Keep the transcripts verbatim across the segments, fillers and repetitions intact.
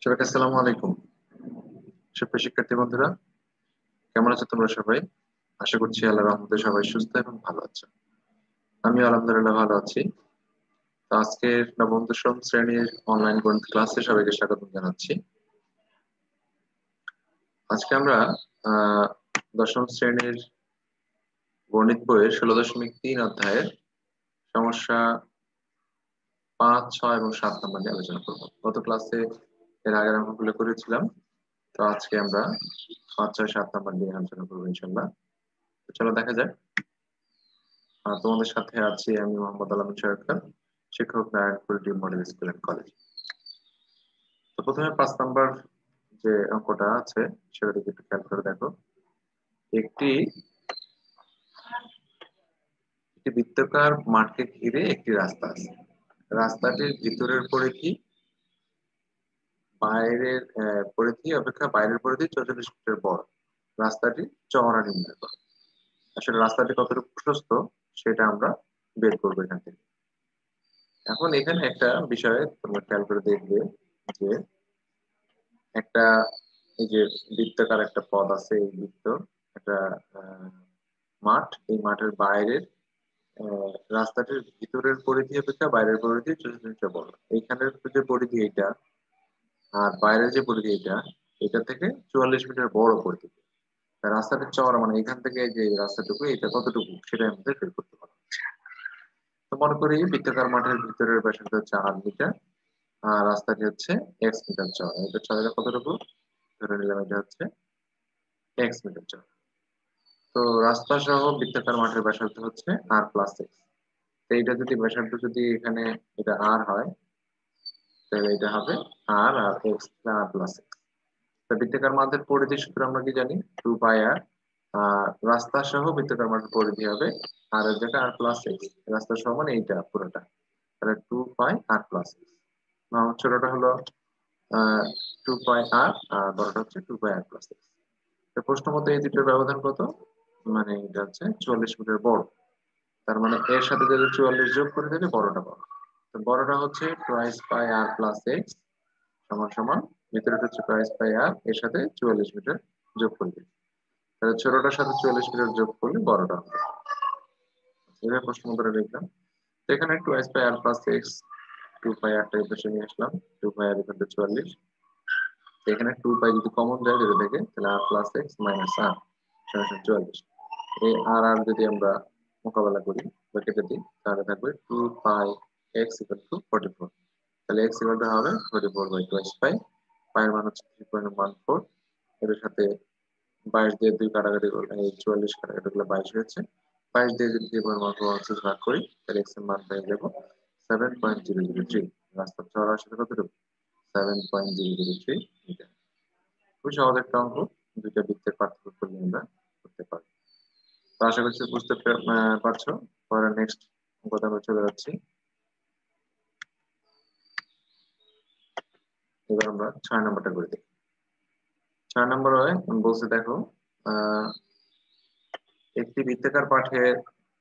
সবাইকে আসসালামু আলাইকুম। সুপ্রিয় শিক্ষার্থী বন্ধুরা, কেমন আছো তোমরা সবাই? আশা করছি আল্লাহর রহমতে সবাই সুস্থ এবং ভালো আছো। আমি আলহামদুলিল্লাহ ভালো আছি। তো আজকের নবম দশম শ্রেণীর অনলাইন গণিত ক্লাসে সবাইকে স্বাগত জানাচ্ছি। আজকে আমরা আহ দশম শ্রেণীর গণিত বইয়ের ষোলো দশমিক তিন অধ্যায়ের সমস্যা পাঁচ ছয় এবং সাত নম্বর নিয়ে আলোচনা করবো। গত ক্লাসে এর আগের অঙ্কগুলো করেছিলাম। তো আজকে আমরা পাঁচ ছয় সাত নম্বর নিয়ে আলোচনা করবো ইনশাল্লাহ। তো চলো দেখা যাক। আহ, তোমাদের সাথে আছি আমি মোহাম্মদ আল-আমিন সরকার, শিক্ষক, Narayanpur D model school and college. তো প্রথমে পাঁচ নাম্বার যে অঙ্কটা আছে সেটা দিকে একটু খেয়াল করে দেখো। একটি একটি বৃত্তাকার মাঠকে ঘিরে একটি রাস্তা আছে। রাস্তাটির ভিতরের পরিধি বাইরের আহ, পরিধি অপেক্ষা বাইরের পরিধি চৌচল্লিশ মিটার বড়। রাস্তাটি চওড়া নির্ণয় করো। আসলে রাস্তাটি কতটুকু প্রশস্ত সেটা আমরা বের করবো এখান থেকে। এখন এখানে একটা বিষয় তোমরা খেয়াল করে দেখবে যে একটা এই যে বৃত্তাকার একটা পথ আছে, এই বৃত্ত একটা আহ, মাঠ, এই মাঠের বাইরের আহ, রাস্তাটির ভিতরের পরিধি অপেক্ষা বাইরের পরিধি চল্লিশ মিটার বড়। এইখানের যে পরিধি এটা আর বাইরের যে পরিধি এটা, এটা থেকে চুয়াল্লিশ মিটার বড় পরিধি। রাস্তাটা চওড়া মানে এখান থেকে যে রাস্তাটুকু এটা কতটুকু সেটা আমাদের বের করতে পারবো। তো মনে করি বৃত্তাকার মাঠের ভিতরের ব্যাসার্ধ হচ্ছে আট মিটার আর রাস্তাটি হচ্ছে এক্স মিটার চওড়া। এটা চওড়া কতটুকু ধরে নিলাম, এটা হচ্ছে এক্স মিটার চওড়া। তো রাস্তা সহ বৃত্তাকার মাঠের ব্যাসার্ধ হচ্ছে আর প্লাস এক্স। তো এইটা যদি ব্যাসার্ধ যদি এখানে এটা আর হয় তাহলে এটা হবে আর R X R plus X. তো বৃত্তাকার মাঠের পরিধি সূত্র আমরা কি জানি, টু পাই আর। আর রাস্তা সহ বৃত্তাকার মাঠের পরিধি হবে আর এর জায়গায় আর প্লাস এক্স। রাস্তা সহ মানে এইটা পুরোটা, তাহলে two pi R plus X. ছোটটা হলো আহ টু পাই আর আর বড়টা হচ্ছে two pi R plus X. তো প্রশ্ন মতো এই দুটোর ব্যবধান কত, মানে এটা হচ্ছে চুয়াল্লিশ মিটার বড়। তার মানে এর সাথে যদি চুয়াল্লিশ যোগ করে দিলে বড়টা পাবো। তো বড়টা হচ্ছে twice pi R plus X সমান সমান ভিতরেটা হচ্ছে টোয়াইস পাই আর এর সাথে চুয়াল্লিশ মিটার যোগ করে দিই। তাহলে ছোটটার সাথে চুয়াল্লিশ মিটার যোগ করলে বড়টা হবে। এভাবে প্রশ্ন মতো লিখলাম। তো এখানে twice pi R plus X, two pi আরটা এই পাশে নিয়ে আসলাম, টু পাই আর এখানে চুয়াল্লিশ। এখানে টু পাই যদি কমন যায় যেটা থেকে, তাহলে R plus X minus R সমান চুয়াল্লিশ। এই আর আর যদি আমরা মোকাবেলা করি বা কেটে দিই তাহলে থাকবে two pi x equal to forty four. তাহলে এক্স ইকুয়াল টু হবে forty four by twenty five. পায়ের মান হচ্ছে থ্রি পয়েন্ট ওয়ান ফোর। এর সাথে বাইশ দিয়ে দুই কাটাকাটি করলে এই চুয়াল্লিশ কাটাকাটি করলে বাইশ হয়েছে। বাইশ দিয়ে যদি থ্রি পয়েন্ট ওয়ান ফোর ভাগ করি তাহলে এক্স এর মান পেয়ে যাবো seven point zero zero three. রাস্তার চওড়া আসলে কতটুকু, seven point zero zero three metre. খুবই সহজ একটা অঙ্ক, দুইটা বৃত্তের পার্থক্য করলে আমরা করতে পারি। তো আশা করছি বুঝতে পে- আহ, পারছো। পরে নেক্সট কথা আমরা চলে যাচ্ছি। এবার আমরা ছয় নম্বরটা করে দেখি। ছয় নম্বর হয় বলছে দেখো, আহ একটি বৃত্তাকার পাঠের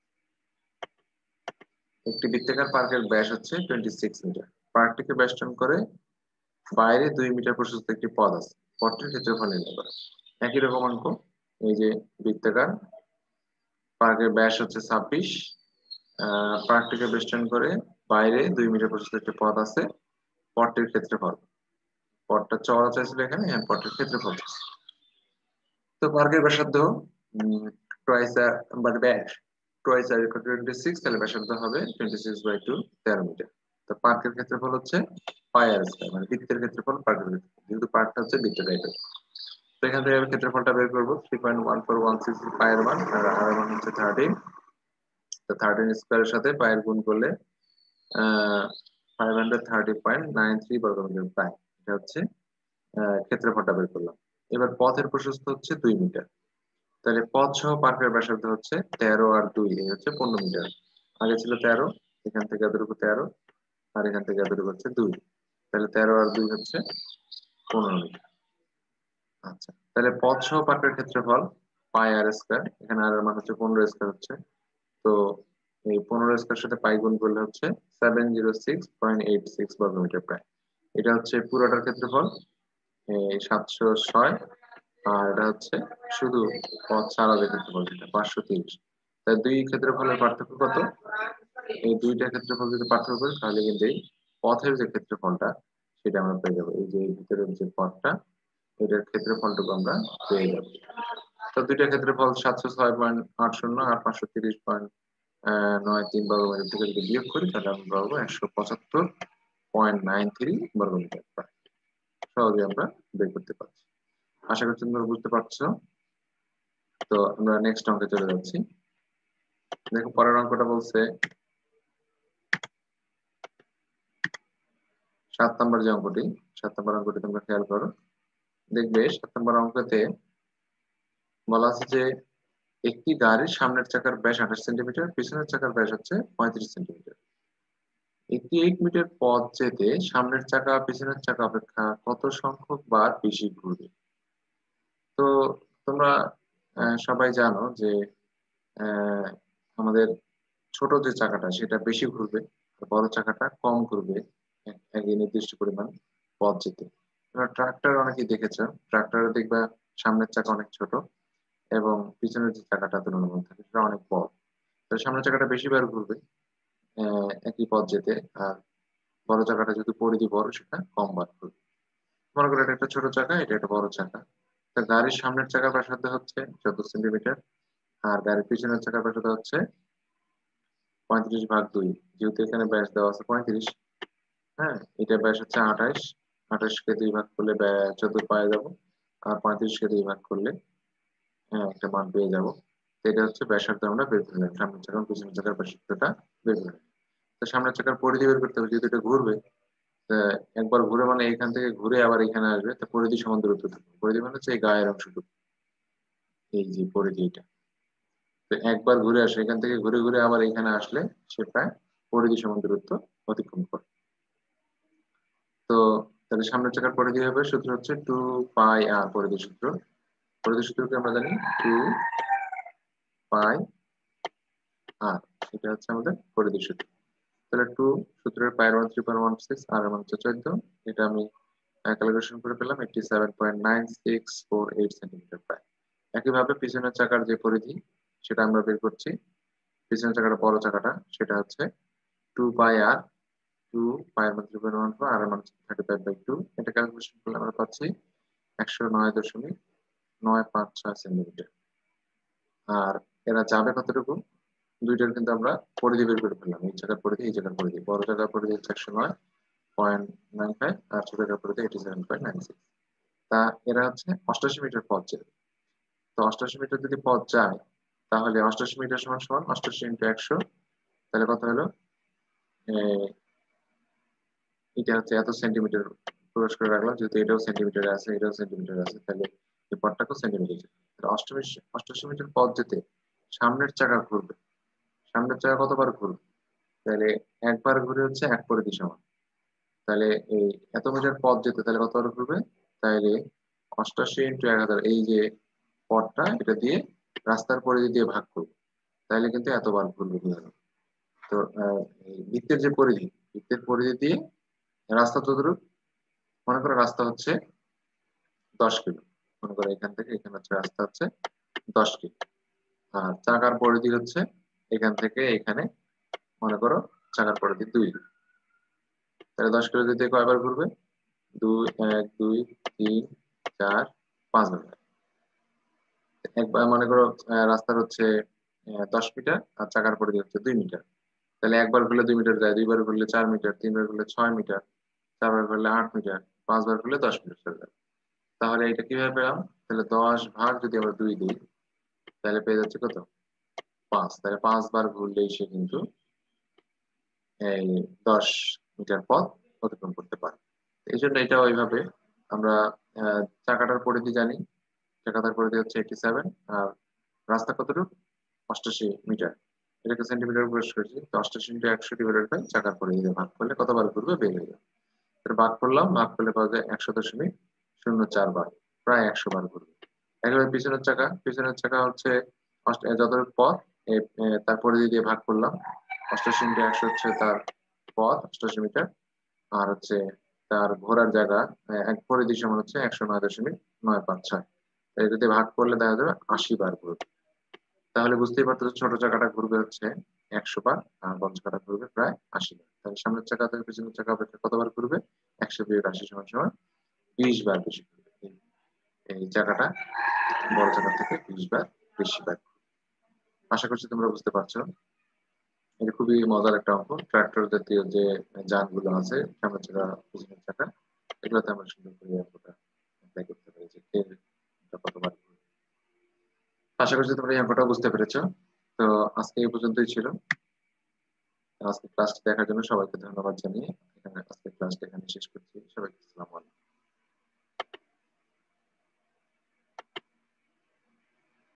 একটি বৃত্তাকার পার্কের ব্যাস হচ্ছে টোয়েন্টি সিক্স মিটার। পার্কটিকে বেষ্টন করে বাইরে দুই মিটার প্রশস্ত একটি পথ আছে। পথটির ক্ষেত্রফল নির্ণয় করে। একই রকম অঙ্ক। এই যে বৃত্তাকার পার্কের ব্যাস হচ্ছে ছাব্বিশ, আহ পার্কটিকে বেষ্টন করে বাইরে দুই মিটার প্রশস্ত একটি পথ আছে। পথটির ক্ষেত্রফল, পথটা চওড়া চাইছিল এখানে, হ্যাঁ পথটির ক্ষেত্রফল। তো পার্কের ব্যাসার্ধ টোয়াইস বাট ব্যাস টোয়াইস আর টোয়েন্টি সিক্স, তাহলে ব্যাসার্ধ হবে টোয়েন্টি সিক্স বাই টু, তেরো মিটার। তো পার্কের ক্ষেত্রফল হচ্ছে পাই আর স্কয়ার, মানে বৃত্তের ক্ষেত্রফল পার্কের ক্ষেত্রফল, যেহেতু পার্কটা হচ্ছে বৃত্ত টাইপের। তো এখান থেকে আমি ক্ষেত্রফলটা বের করবো, three point one four one six pi এর মান আর আর এর মান হচ্ছে থার্টিন। তো থার্টিন স্কোয়ারের সাথে পায়ের গুণ করলে ah five hundred thirty point nine three বর্গমিটার পাই। এটা হচ্ছে আহ ক্ষেত্রফলটা বের করলাম। এবার পথের প্রশস্ত হচ্ছে দুই মিটার। তাহলে পথ সহ পার্কের ব্যাসার্ধ হচ্ছে তেরো আর দুই, এই হচ্ছে পনেরো মিটার। আগে ছিল তেরো, এখান থেকে এতটুকু তেরো আর এখান থেকে এতটুকু হচ্ছে দুই। তাহলে তেরো আর দুই হচ্ছে পনেরো মিটার। আচ্ছা, তাহলে পথ সহ পার্কের ক্ষেত্রফল পাই আর স্কয়ার, এখানে আর এর মান হচ্ছে পনেরো স্কয়ার হচ্ছে। তো এই পনেরো স্কয়ার সাথে পাই গুণ করলে হচ্ছে seven zero six point eight six বর্গমিটার প্রায়। এটা হচ্ছে পুরোটার ক্ষেত্রফল। সাতশো ছয়, আর এটা হচ্ছে শুধু পথ ছাড়া যে ক্ষেত্রফল যেটা পাঁচশো তিরিশ। তাই দুই ক্ষেত্রফলের পার্থক্য কত? এই দুইটা ক্ষেত্রফল যদি পার্থক্য করি তাহলে কিন্তু এই পথের যে ক্ষেত্রফলটা সেটা আমরা পেয়ে যাবো। এই যে এই ভিতরের যে পথটা এটার ক্ষেত্রফলটুকু আমরা পেয়ে যাবো। তো দুইটা ক্ষেত্রফল সাতশো ছয় পয়েন্ট আট শূন্য আর পাঁচশো তিরিশ পয়েন্ট নয় তিন বর্গ মিটার থেকে যদি বিয়োগ করি তাহলে আমরা পাবো একশো পঁচাত্তর পয়েন্ট নাইন থ্রি বর্গ মিটার। সহজে আমরা বের করতে পারছি। আশা করছি তোমরা বুঝতে পারছো। তো আমরা নেক্সট অঙ্কে চলে যাচ্ছি। দেখো পরের অঙ্কটা বলছে সাত নম্বর যে অঙ্কটি, সাত নম্বর অঙ্কটি তোমরা খেয়াল করো। দেখবে সাত নম্বর অঙ্কতে বলা আছে যে একটি গাড়ির সামনের চাকার ব্যাস আঠাশ সেন্টিমিটার, পিছনের চাকার ব্যাস হচ্ছে পঁয়ত্রিশ সেন্টিমিটার। একটি এক মিটার পথ যেতে সামনের চাকা পিছনের চাকা অপেক্ষা কত সংখ্যক বার বেশি ঘুরবে? তো তোমরা আহ, সবাই জানো যে আহ, আমাদের ছোট যে চাকাটা সেটা বেশি ঘুরবে, আর বড় চাকাটা কম ঘুরবে এক- এক নির্দিষ্ট পরিমাণ পথ যেতে। তোমরা ট্রাক্টর অনেকেই দেখেছো, ট্রাক্টরে দেখবা সামনের চাকা অনেক ছোট এবং পিছনের যে চাকাটা তুলনামূলক থাকে সেটা অনেক বড়। তো সামনের চাকাটা বেশি বার ঘুরবে আহ, একই পথ যেতে, আর বড় চাকাটা যদি পরিধি বড় সেটা কম বার ঘুরবে। মনে করো এটা একটা ছোট চাকা, এটা একটা বড় চাকা। তা গাড়ির সামনের চাকার ব্যাসার্ধ হচ্ছে চোদ্দ সেন্টিমিটার, আর গাড়ির পিছনের চাকার ব্যাসার্ধ হচ্ছে পঁয়ত্রিশ ভাগ দুই। যেহেতু এখানে ব্যাস দেওয়া আছে পঁয়ত্রিশ, হ্যাঁ, এটা ব্যাস হচ্ছে আঠাশ। আঠাশকে দুই ভাগ করলে চোদ্দ পাওয়া যাবো, আর পঁয়ত্রিশকে দুই ভাগ করলে হ্যাঁ একটা মান পেয়ে যাবো। তো এটা হচ্ছে ব্যাসার্ধ আমরা বের করে নিলাম, সামনের চাকা এবং পিছনের চাকার ব্যাসার্ধটা বের করে নিলাম। তো সামনের চাকার পরিধি বের করতে হবে, যেহেতু এটা ঘুরবে। তা একবার ঘুরে মানে এখান থেকে ঘুরে আবার এখানে আসবে, তো পরিধি সমান দূরত্ব থাকবে। পরিধি মানে হচ্ছে এই গায়ের অংশটুকু, এই যে পরিধি এটা। তো একবার ঘুরে আসে এখান থেকে ঘুরে ঘুরে আবার এখানে আসলে সে প্রায় পরিধি সমান দূরত্ব অতিক্রম করে। তো তাহলে সামনের চাকার পরিধি হবে, সূত্র হচ্ছে টু পাই আর পরিধি সূত্র। পরিধি সূত্রকে আমরা জানি টু পাই আর, এটা হচ্ছে আমাদের পরিধি সূত্র। তাহলে টু সূত্রের পায়ের মান three point one six r এর মান হচ্ছে চোদ্দ। এটা আমি ক্যালকুলেশন করে পেলাম eighty seven point nine six four eight centimetre প্রায়। একইভাবে পিছনের চাকার যে পরিধি সেটা আমরা বের করছি। পিছনের চাকাটা বড় চাকাটা সেটা হচ্ছে টু পাই আর, টু পায়ের মান three point one four r এর মান থার্টি ফাইভ বাই টু। এটা ক্যালকুলেশন করলে আমরা পাচ্ছি একশো নয় দশমিক নয় পাঁচ ছয় সেন্টিমিটার। আর এরা যাবে কতটুকু, দুইটার কিন্তু আমরা পরিধি বের করে ফেললাম। এই জায়গার পরিধি, এই জায়গার পরিধি। বড় জায়গার পরিধি হচ্ছে একশো নয় পয়েন্ট নাইন ফাইভ আর ছোট জায়গার পরিধি eighty seven point nine six. তা এরা হচ্ছে অষ্টাশি মিটার পথ যাবে। তো অষ্টাশি মিটার যদি পথ যায় তাহলে অষ্টাশি মিটার সমান সমান অষ্টাশি ইন্টু একশো, তাহলে কত হলো, এটা হচ্ছে এত সেন্টিমিটার প্রকাশ করে রাখলাম, যেহেতু এটাও সেন্টিমিটারে আছে এটাও সেন্টিমিটার আছে, তাহলে এই পথটাকেও সেন্টিমিটার। অষ্টাশি অষ্টাশি মিটার পথ যেতে সামনের চাকা ঘুরবে, সামনের চাকা কতবার ঘুরবে, তাহলে একবার ঘুরে হচ্ছে এক পরিধি সমান। তাহলে এই এত মিটার পথ যেতে তাহলে কতবার ঘুরবে, তাহলে অষ্টাশি ইন্টু এক হাজার, এই যে পথটা এটা দিয়ে রাস্তার পরিধি দিয়ে ভাগ করবো, তাহলে কিন্তু এতবার ঘুরবে বুঝানো। তো আহ, এই বৃত্তের যে পরিধি, বৃত্তের পরিধি দিয়ে রাস্তা যতটুকু, মনে করো রাস্তা হচ্ছে দশ কিলো, মনে করো এখান থেকে এখানে হচ্ছে রাস্তা হচ্ছে দশ কিলো, আর চাকার পরিধি হচ্ছে এখান থেকে এখানে, মনে করো চাকার পরিধি দুই। তাহলে দশ কিলো যেতে কয়বার ঘুরবে, দুই, এক, দুই, তিন, চার, পাঁচবার। একবার মনে করো আহ, রাস্তার হচ্ছে আহ, দশ মিটার, আর চাকার পরিধি হচ্ছে দুই মিটার। তাহলে একবার ঘুরলে দুই মিটার যায়, দুইবার ঘুরলে চার মিটার, তিনবার ঘুরলে ছয় মিটার, চারবার ঘুরলে আট মিটার, পাঁচবার ঘুরলে দশ মিটার চলে যাবে। তাহলে এটা কিভাবে পেলাম, তাহলে দশ ভাগ যদি আমরা দুই দিই তাহলে পেয়ে যাচ্ছে কত, পাঁচ। তাহলে পাঁচবার ঘুরলেই সে কিন্তু এই দশ মিটার পথ অতিক্রম করতে পারে। এই জন্য এটা ওইভাবে আমরা আহ, চাকাটার পরিধি জানি, চাকাটার পরিধি হচ্ছে এইটি সেভেন, আর রাস্তা কতটুকু, অষ্টাশি মিটার। এটাকে সেন্টিমিটার প্রকাশ করেছি, তো অষ্টাশি ইন্টু একশো ডিভাইডেড বাই চাকার পরিধি দিয়ে ভাগ করলে কতবার ঘুরবে বের হয়ে যাবে। এটা ভাগ করলাম, ভাগ করলে পাওয়া যায় একশো দশমিক শূন্য চার বার, প্রায় একশো বার ঘুরবে। একেবারে পিছনের চাকা, পিছনের চাকা হচ্ছে অষ্ট- যতটুকু পথ এ- এ, তার পরিধি দিয়ে ভাগ করলাম। অষ্টাশি ইন্টু একশো হচ্ছে তার পথ অষ্টাশি মিটার, আর হচ্ছে তার ঘোরার জায়গা আহ, এক পরিধি সমান হচ্ছে একশো নয় দশমিক নয় পাঁচ ছয়। তাই যদি ভাগ করলে দেখা যাবে আশি বার ঘুরবে। তাহলে বুঝতেই পারতেছো ছোট চাকাটা ঘুরবে হচ্ছে একশো বার, আর বড় চাকাটা ঘুরবে প্রায় আশি বার। তাহলে সামনের চাকা থেকে পিছনের চাকা অপেক্ষা কতবার ঘুরবে? একশো বিয়োগ আশি সমান সমান বিশ বার বেশি ঘুরবে। এই এই চাকাটা বড় চাকার থেকে বিশ বার বেশি বার। আশা করছি তোমরা বুঝতে পারছো। এটা খুবই মজার একটা অঙ্ক। ট্রাক্টর জাতীয় যে যানগুলো আছে, সামনের চাকা পিছনের চাকা, এগুলোতে আমরা সুন্দর করে অঙ্কটা অ্যাপ্লাই করতে পারি যে কে এটা কতবার ঘুরবে। আশা করছি তোমরা এই অঙ্কটা বুঝতে পেরেছো। তো আজকে এই পর্যন্তই ছিল। আজকে ক্লাসটি দেখার জন্য সবাইকে ধন্যবাদ জানিয়ে এখানে আজকে ক্লাসটা এখানে শেষ করছি। সবাইকে আসসালামু আলাইকুম।